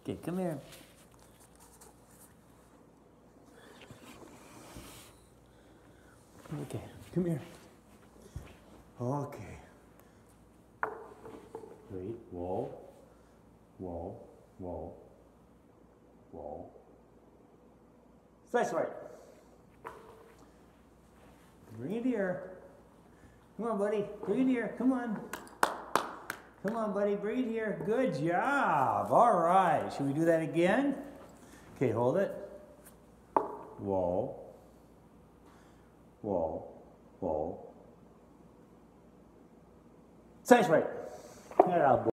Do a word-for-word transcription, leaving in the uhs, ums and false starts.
Okay, come here. Okay, come here. Okay. Wait, whoa, whoa, whoa, whoa. Slice right. Bring it here. Come on, buddy. Bring it here. Come on. Come on, buddy. Bring it here. Good job. All right. Should we do that again? Okay, hold it. Whoa. Whoa. Whoa. Slice right. Get out, boy.